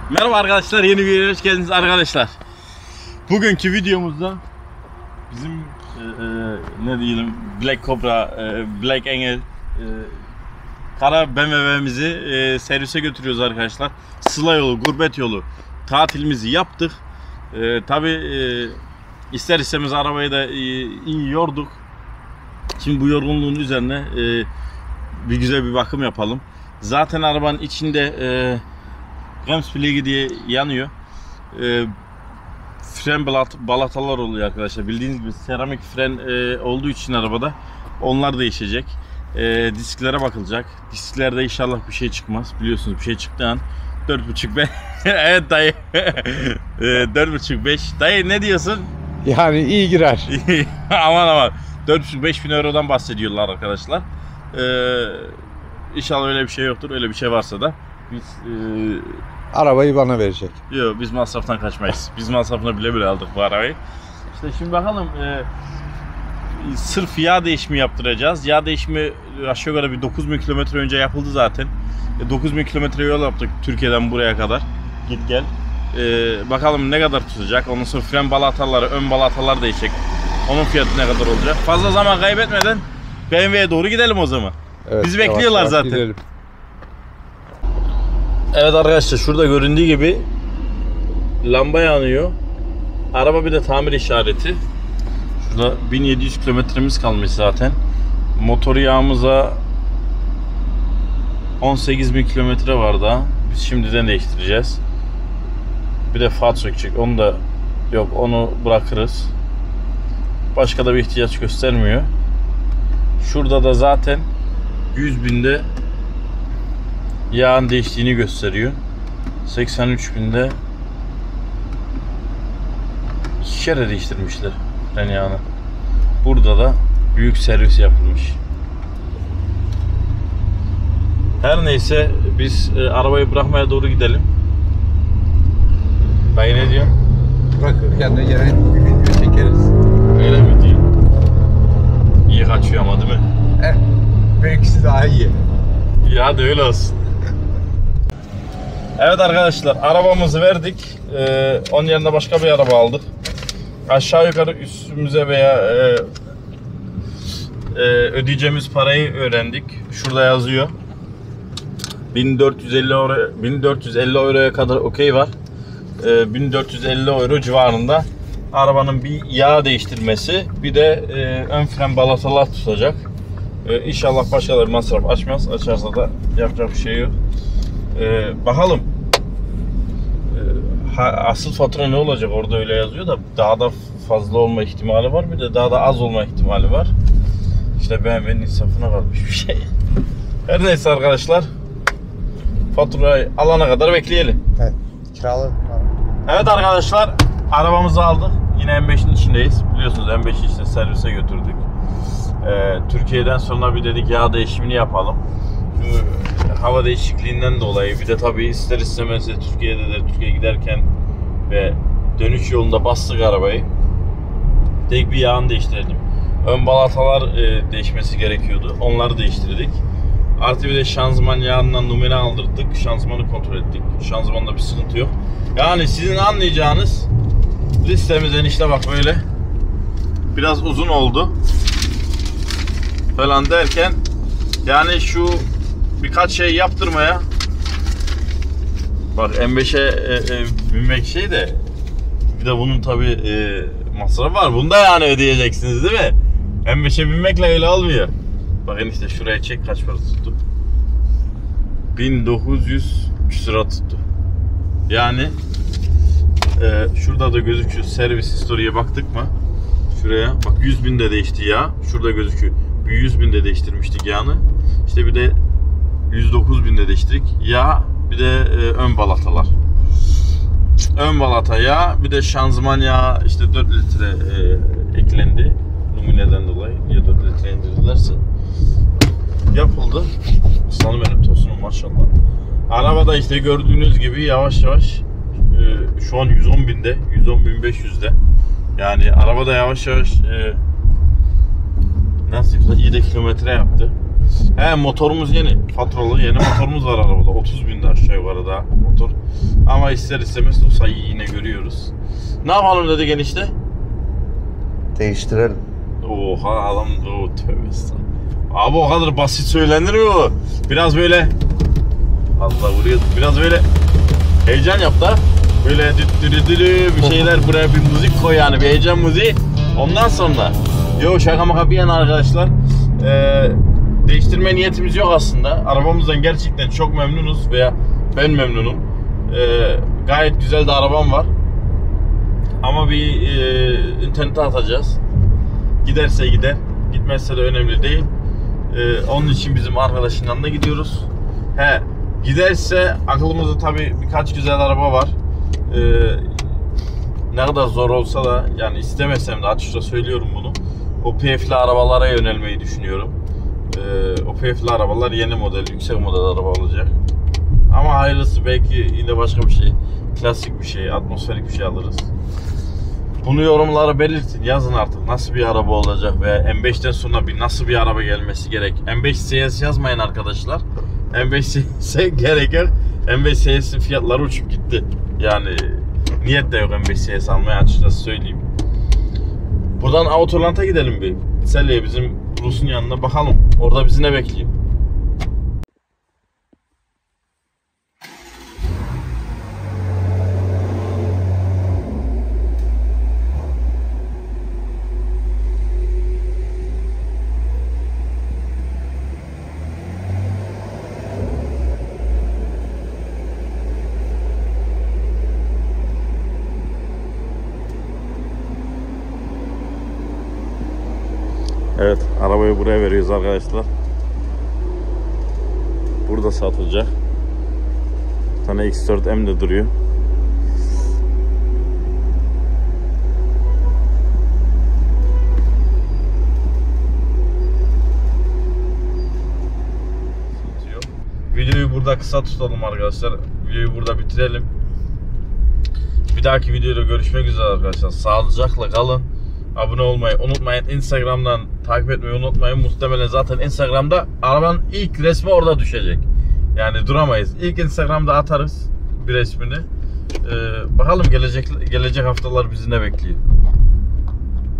Merhaba arkadaşlar, yeni bir videoya hoş geldiniz arkadaşlar. Bugünkü videomuzda bizim ne diyelim, Black Cobra, Black Angel kara BMW'mizi servise götürüyoruz arkadaşlar. Sıla yolu, gurbet yolu tatilimizi yaptık. Tabi ister istemez arabayı da iyi yorduk. Şimdi bu yorgunluğun üzerine bir güzel bir bakım yapalım. Zaten arabanın içinde Bremsbeläge diye yanıyor. Fren balatalar oluyor arkadaşlar. Bildiğiniz gibi seramik fren olduğu için arabada onlar değişecek. Disklere bakılacak. Disklerde inşallah bir şey çıkmaz. Biliyorsunuz bir şey çıktığı an 4.5-5 evet dayı 4.5-5 dayı ne diyorsun? Yani iyi girer. aman 4.5-5 bin eurodan bahsediyorlar arkadaşlar. İnşallah öyle bir şey yoktur. Öyle bir şey varsa da biz arabayı bana verecek. yok, biz masraftan kaçmayız. Biz masrafına bile aldık bu arabayı. İşte şimdi bakalım, sırf yağ değişimi yaptıracağız. Yağ değişimi aşağı yukarı bir 9.000 kilometre önce yapıldı zaten. 9.000 kilometre yol yaptık Türkiye'den buraya kadar. Git gel. Bakalım ne kadar tutacak. Ondan sonra fren balataları, ön balatalar değişecek. Onun fiyatı ne kadar olacak? Fazla zaman kaybetmeden BMW'ye doğru gidelim o zaman. Evet, bizi bekliyorlar zaten. Gidelim. Evet arkadaşlar, şurada göründüğü gibi lamba yanıyor. Araba bir de tamir işareti. Şurada 1700 kilometremiz kalmış zaten. Motor yağımıza 18.000 kilometre var daha. Biz şimdiden değiştireceğiz. Bir de far sökecek. Onu da yok, onu bırakırız. Başka da bir ihtiyaç göstermiyor. Şurada da zaten 100.000'de yağın değiştiğini gösteriyor. 83.000'de 2 kere değiştirmişler fren yağını. Burada da büyük servis yapılmış. Her neyse biz arabayı bırakmaya doğru gidelim. Dayı ne diyorsun? Bırakırken de yine video çekeriz. Öyle mi diyor? İyi kaçıyor ama değil mi? Belki daha iyi. Ya da öyle olsun. Evet arkadaşlar, arabamızı verdik. Onun yerine başka bir araba aldık. Aşağı yukarı üstümüze veya ödeyeceğimiz parayı öğrendik. Şurada yazıyor. 1450 euroya kadar okey var. 1450 euro civarında arabanın bir yağ değiştirmesi, bir de ön fren balatalar tutacak. İnşallah başka bir masraf açmaz. Açarsa da yapacak bir şey yok. Bakalım. Asıl fatura ne olacak? Orada öyle yazıyor da daha da fazla olma ihtimali var, bir de daha da az olma ihtimali var. İşte BMW'nin insafına kalmış bir şey. Her neyse arkadaşlar, faturayı alana kadar bekleyelim. Evet, kiralı. Evet arkadaşlar, arabamızı aldık. Yine M5'in içindeyiz. Biliyorsunuz M5'i işte servise götürdük. Türkiye'den sonra bir dedik yağ değişimini yapalım. Şu hava değişikliğinden dolayı, bir de tabii ister istemez Türkiye'ye giderken ve dönüş yolunda bastık arabayı. Tek bir yağını değiştirdim. Ön balatalar değişmesi gerekiyordu. Onları değiştirdik. Artı bir de şanzıman yağından numune aldırdık. Şanzımanı kontrol ettik. Şanzımanda bir sıkıntı yok. Yani sizin anlayacağınız listemizden işte bak böyle biraz uzun oldu falan derken, yani şu birkaç şey yaptırmaya, bak M5'e binmek şey de, bir de bunun tabi masrafı var. Bunu da yani ödeyeceksiniz değil mi? M5'e binmekle öyle olmuyor. Bakın işte şuraya çek, kaç para tuttu? 1900 lira tuttu. Yani şurada da gözüküyor. Servis historiye baktık mı? Şuraya bak, 100.000'de değişti ya. Şurada gözüküyor. Bir 100.000'de değiştirmiştik yağını. İşte bir de 109.000'de değiştirdik. Yağ, bir de ön balatalar. Ön balata yağ, bir de şanzıman yağı işte 4 litre eklendi. Numuneden dolayı. Niye 4 litre indirdilerse. Yapıldı. Aslanım benim, tosunum maşallah. Arabada işte gördüğünüz gibi yavaş yavaş şu an 110.000'de, 110.500'de. Yani arabada yavaş yavaş nasıl iyi de kilometre yaptı. Motorumuz yeni. Faturalı yeni motorumuz var arabada. 30.000'de aşağı yukarı daha motor. Ama ister istemez o sayıyı yine görüyoruz. Ne yapalım dedi enişte? Değiştirelim. Oha adam o tövbe estağfurullah. Abi o kadar basit söylenir mi bu? Biraz böyle Allah vuruyor. Biraz böyle heyecan yap da böyle düdürüdürü bir şeyler buraya bir müzik koy yani bir heyecan müziği. Ondan sonra yo şaka maka bir yana arkadaşlar değiştirme niyetimiz yok aslında. Arabamızdan gerçekten çok memnunuz veya ben memnunum. Gayet güzel de arabam var. Ama bir internete atacağız. Giderse gider, gitmezse de önemli değil. Onun için bizim arkadaşın yanına gidiyoruz. Giderse aklımızda tabii birkaç güzel araba var. Ne kadar zor olsa da yani istemesem de açıkça söylüyorum bunu. O PF'li arabalara yönelmeyi düşünüyorum. O PF'li arabalar yeni model, yüksek model araba olacak. Ama hayırlısı belki yine başka bir şey, klasik bir şey, atmosferik bir şey alırız. Bunu yorumlara belirtin, yazın artık nasıl bir araba olacak veya M5'ten sonra nasıl bir araba gelmesi gerek. M5 CS yazmayın arkadaşlar. M5 CS gerek yok. M5 CS'in fiyatları uçup gitti. Yani niyet de yok M5 CS almaya açıkçası söyleyeyim. Buradan Autoland'a gidelim bir. Selye bizim Rus'un yanına bakalım. Orada bizi ne bekliyor? Evet, arabayı buraya veriyoruz arkadaşlar. Burada satılacak. Bir tane X4M de duruyor. Videoyu burada kısa tutalım arkadaşlar. Videoyu burada bitirelim. Bir dahaki videoda görüşmek üzere arkadaşlar. Sağlıcakla kalın. Abone olmayı unutmayın. Instagram'dan takip etmeyi unutmayın. Muhtemelen zaten Instagram'da arabanın ilk resmi orada düşecek. Yani duramayız. İlk Instagram'da atarız bir resmini. Bakalım gelecek haftalar bizi ne bekliyor.